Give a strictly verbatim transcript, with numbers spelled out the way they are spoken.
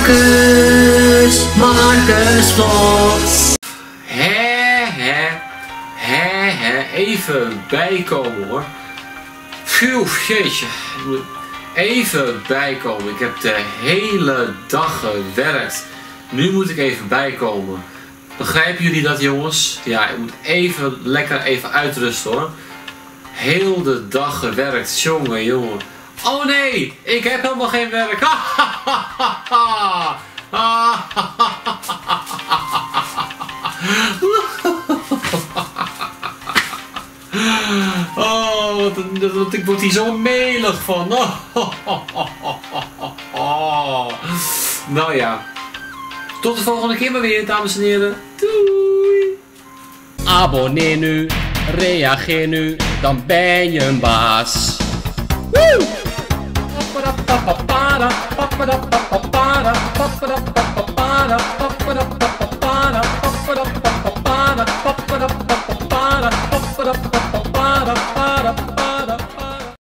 Marcus, Marcus Vlogs. Hè, hè, hè, hè, even bijkomen hoor. Phew, jeetje. Ik moet even bijkomen. Ik heb de hele dag gewerkt. Nu moet ik even bijkomen. Begrijpen jullie dat, jongens? Ja, ik moet even lekker even uitrusten hoor. Heel de dag gewerkt, jongen, jongen. Oh nee, ik heb helemaal geen werk. Oh, wat, een, wat, ik word hier zo melig van. Nou ja, tot de volgende keer maar weer, dames en heren. Doei! Abonneer nu, reageer nu, dan ben je een baas. Woe!